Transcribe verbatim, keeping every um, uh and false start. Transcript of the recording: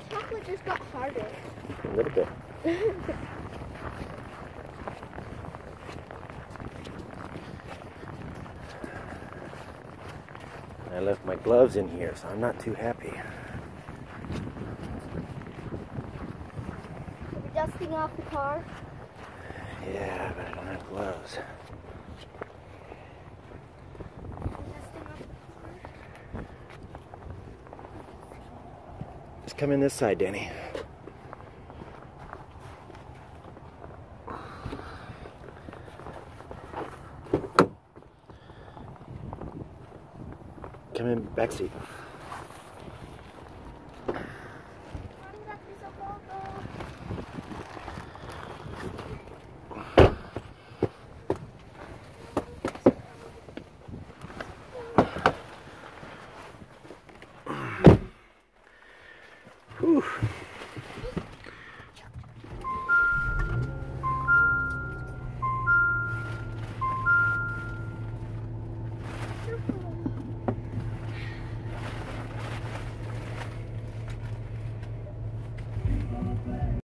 chocolate just got harder. A little bit. I left my gloves in here, so I'm not too happy. Are we dusting off the car? Yeah, but I don't have gloves. Just come in this side, Danny. Come in back seat. Whew.